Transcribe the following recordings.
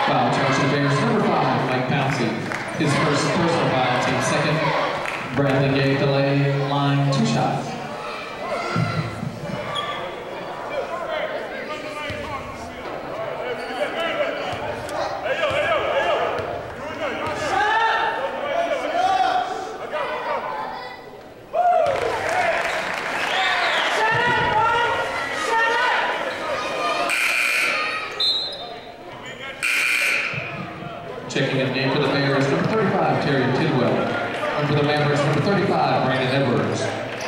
Foul charge to the Bears, number 5, Mike Pouncey. His first personal foul, team second. Bradley Gay delay, line 2 shots. Checking in game for the Bears, number 35, Terry Tidwell. And for the Mavericks, number 35, Brandon Edwards.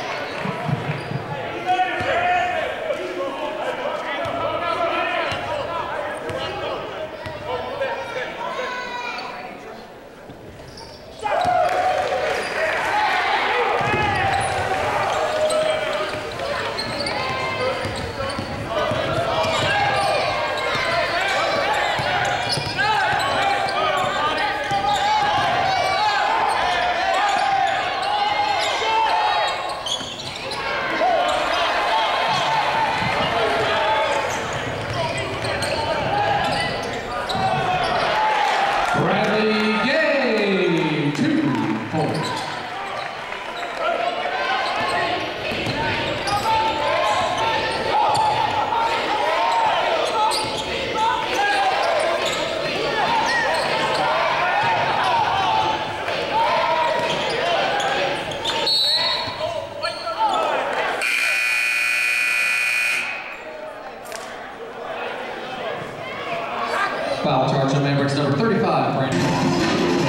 Foul charge on Mavericks, number 35, Brandon.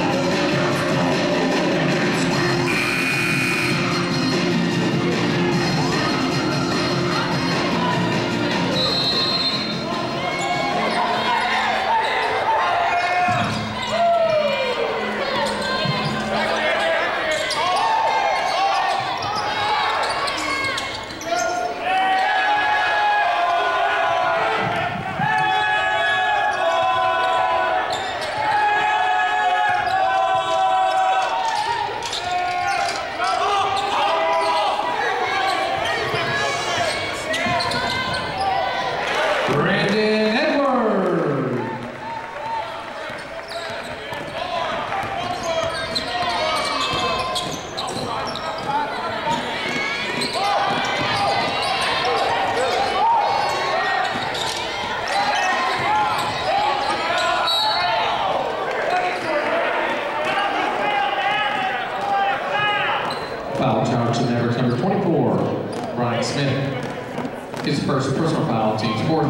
Foul charge to Mavericks, number 24, Brian Smith. His first personal foul, team's fourth.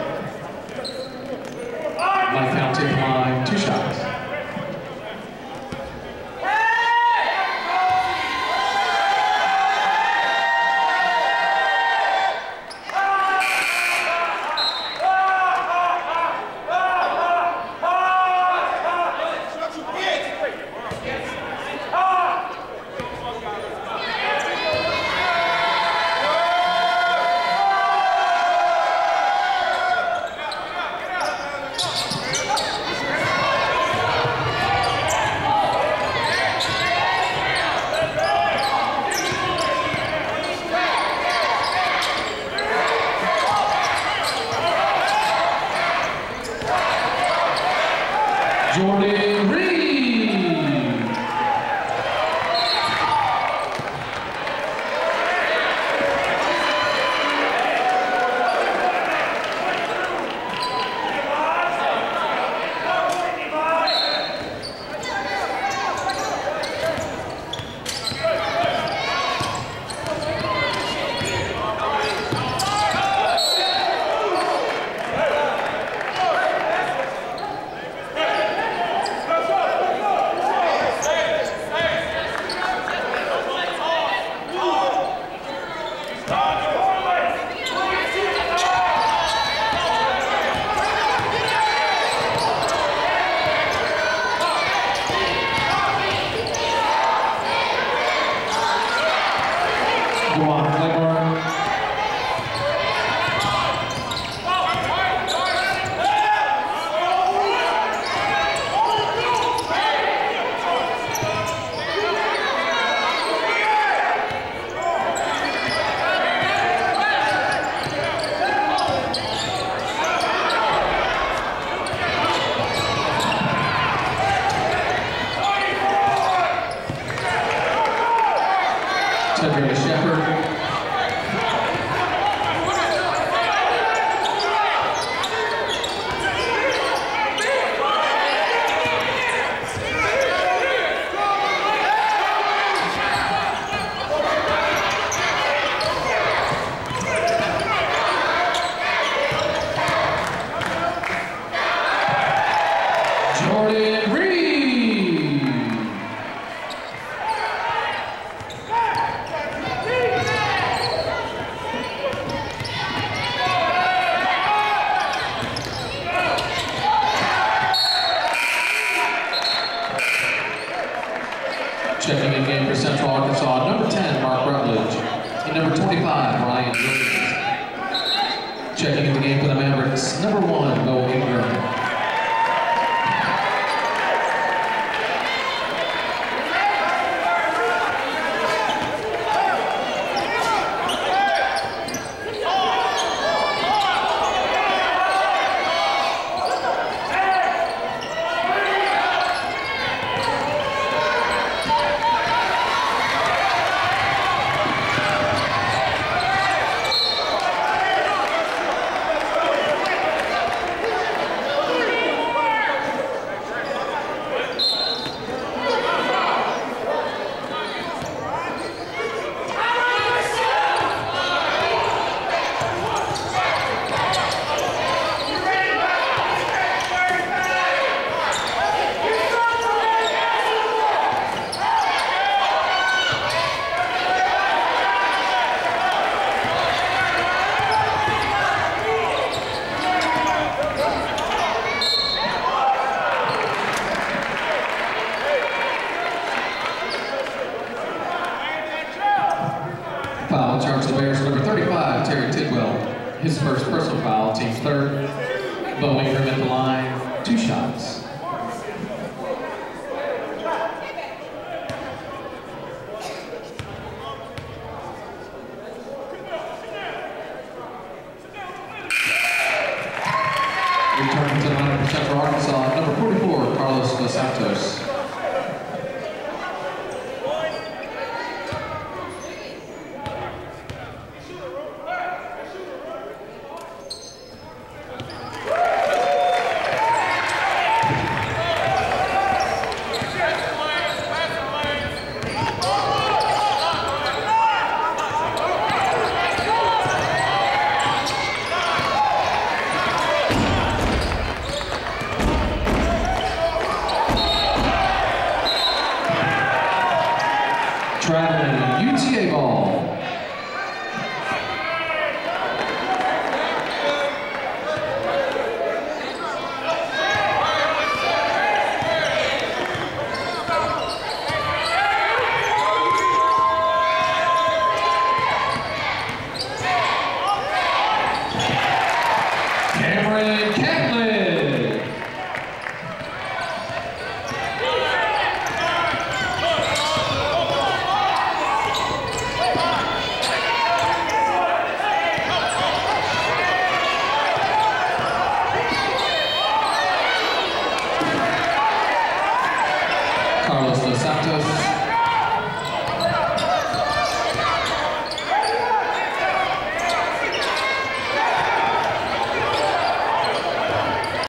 Mike Pouncey, line 2 shots. Jordan Reed. charges. Number 1, Bo Ingram. Foul charge the Bears, number 35, Terry Tidwell. His first personal foul, team's third. Bo Ingram at the line, 2 shots. Returning to the line for Central Arkansas, number 44, Carlos Dos Santos.